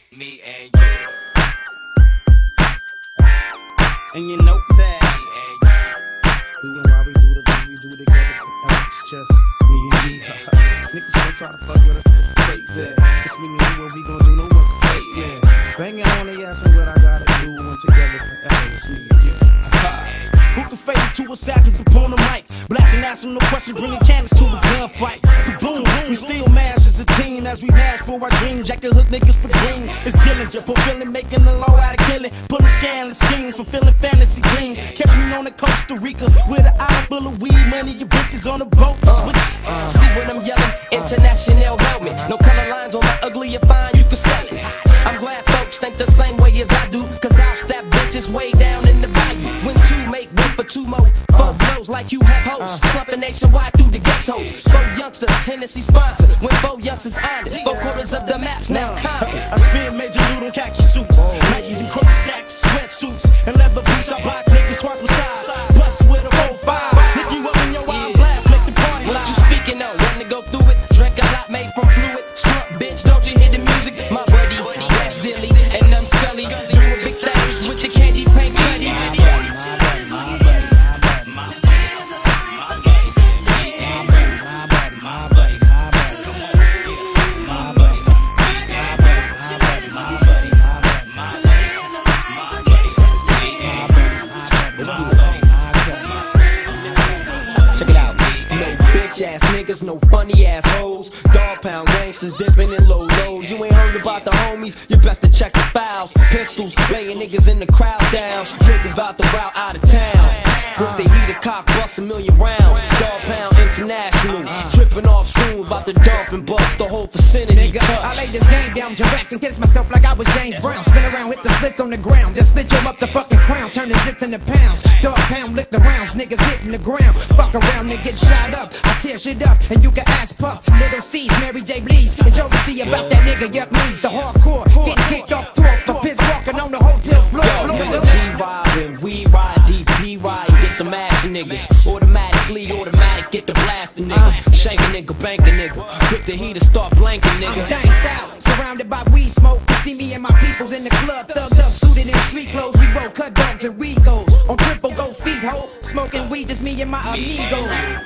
me and you. And you know that doing why we do the things we do together forever. It's just me and you. Niggas don't try to fuck with us, fake that. It's me and you, what we gon' do, no one can fake that. Banging on the ass and what I gotta do, and together forever. It's me and you. Who can fade to a savage upon the mic? Blasting ass no question, bringing cannons to a gunfight. Kaboom, we still mash as a team as we mash for our dreams. Jack the hook niggas for green. It's diligent, fulfilling, making the law out of killing. Pulling scandalous schemes, fulfilling fantasy dreams. Catch me on the Costa Rica with an island full of weed, money, your bitches on the boat. See what I'm yelling? International helmet. No color lines on my ugly or fine, you can sell it. I'm glad folks think the same way as I do, cause I'll step bitches way down in the value. When two make room for two more, fuck blows like you have hosts. Slumping nationwide through the ghettos. 4 youngsters, Hennessy sponsor. When 4 youngsters earned it, 4 quarters of the maps now conquered. I spin major loot on khaki suits, Nikes and crook sacks, sweatsuits, and leather boots. I box niggas twice my size, plus with a 4-5. Nick you up in your wild blast, make the party loud. What you speaking on? Want to go through it? Drink a lot made from fluid. Slump, bitch, don't you hear the music? My buddy, that's Dilly, and I'm Scully. Doing big things with the candy paint cutty. Ass niggas, no funny ass hoes. Dog pound gangsters dipping in low lows. You ain't heard about the homies, you best to check the files. Pistols, laying niggas in the crowd down. Drinkers about to route out of town. With the heater cock, bust a million rounds. Dog pound international, tripping off soon. About to dump and bust the whole vicinity. I lay this game down direct and kiss myself like I was James Brown. Spin around, hit the splits on the ground. Then split you up the fucking crown, turn the zip into pounds. Dog pound, lick the rounds, niggas hitting the ground. Fuck around and get shot up. I tear shit up, and you can ask Puff, Little C's, Mary J. Bleeds, and Joe to see about that nigga Yuck Means. The hardcore, getting kicked off tour for piss walking on the hotel floor. Yo, G-Ride and we ride, DP ride, get the mashing niggas. Automatically, automatic, get the blasting niggas. Shank a nigga, bank a nigga. Put the heater, start blanking nigga. I'm danked out, surrounded by weed smoke. You see me and my peoples in the club, thugged up, suited in street clothes. We roll cut dogs and Regos on triple go feet ho. Smoking weed, just me and my amigos.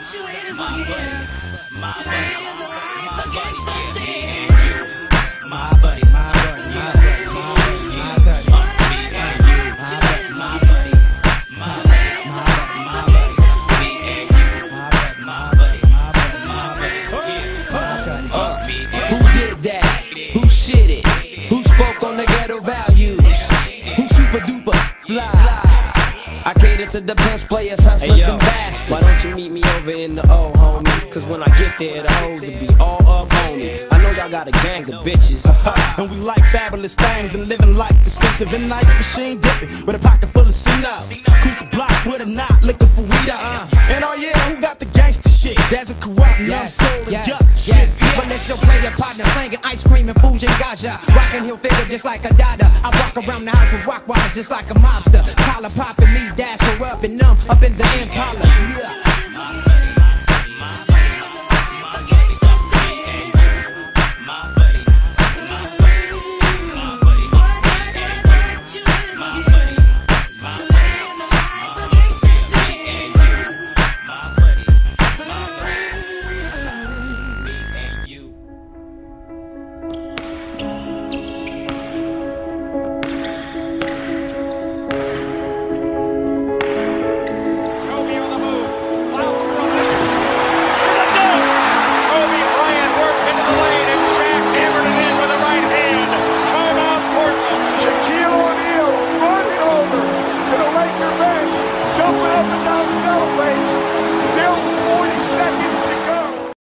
Who did that? Who shit it? Who spoke on the ghetto values? Who super duper fly? I cater to the best players, hustlers, and bastards. Why don't you meet me over in the O, homie? Cause when I get there, the hoes will be all up on me. I know y'all got a gang of bitches. And we like fabulous things and living life expensive and nice machine dipping with a pocket full of C-nuts. Cruise the block with a knot looking for weed out. And oh yeah, who got the gangster shit? That's a corrupt, numbskull, and yuck shit. But let's show player partner slanging ice cream and Fuji Gaja. Rockin' heel figure just like a dada. I walk around the house with rock wise just like a mobster. Collar popping me, dash her up and numb up in the Impala. Yeah.